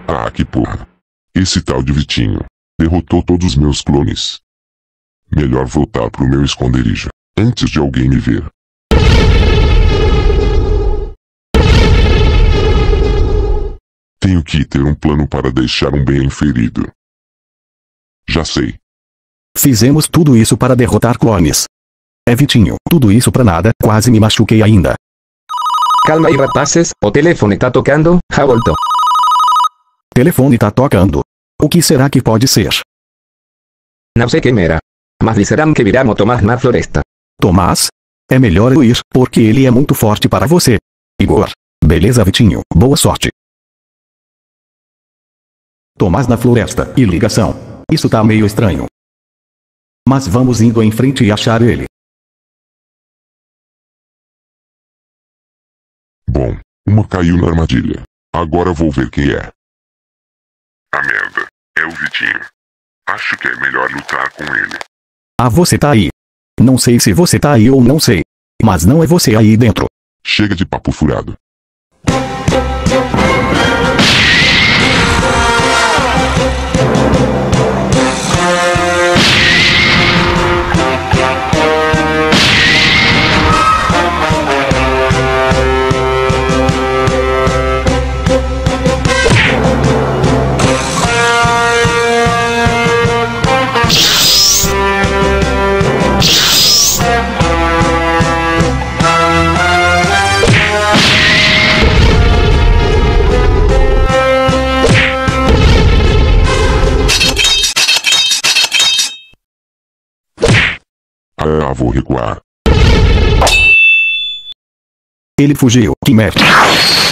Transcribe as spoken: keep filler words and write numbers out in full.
Ah, que porra. Esse tal de Vitinho derrotou todos os meus clones. Melhor voltar pro meu esconderijo, antes de alguém me ver. Tenho que ter um plano para deixar um bem ferido. Já sei. Fizemos tudo isso para derrotar clones. É Vitinho, tudo isso pra nada, quase me machuquei ainda. Calma aí, rapazes, o telefone tá tocando, já volto. Telefone tá tocando. O que será que pode ser? Não sei quem era. Mas disseram que viramos Tomás na floresta. Tomás? É melhor eu ir, porque ele é muito forte para você. Igor. Beleza, Vitinho, boa sorte. Tomás na floresta, e ligação. Isso tá meio estranho. Mas vamos indo em frente e achar ele. Bom, uma caiu na armadilha. Agora vou ver quem é. A merda. É o Vitinho. Acho que é melhor lutar com ele. Ah, você tá aí. Não sei se você tá aí ou não sei. Mas não é você aí dentro. Chega de papo furado. Ah, vou recuar. Ele fugiu, que merda.